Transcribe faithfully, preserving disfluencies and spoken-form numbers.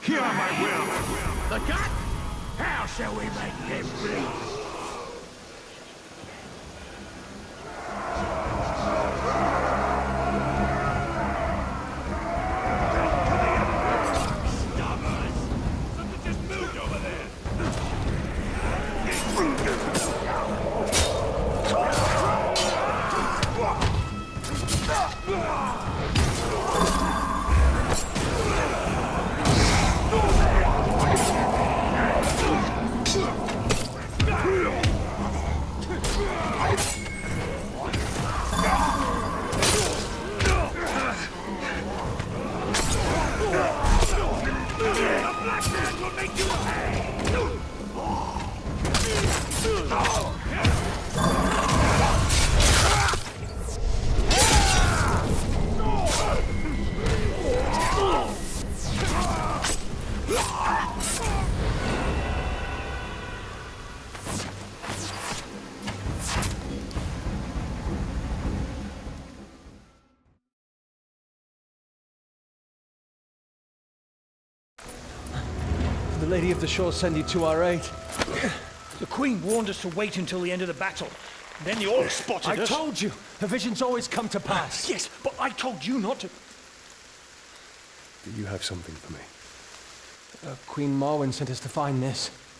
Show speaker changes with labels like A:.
A: Hear my will!
B: The gut? How shall we make them bleed?
C: The Lady of the Shore send you to our aid.
D: The Queen warned us to wait until the end of the battle. Then the Orcs spotted
C: I
D: us.
C: I told you, the visions always come to pass.
D: Yes, but I told you not to.
E: Do you have something for me?
C: Uh, Queen Marwen sent us to find this.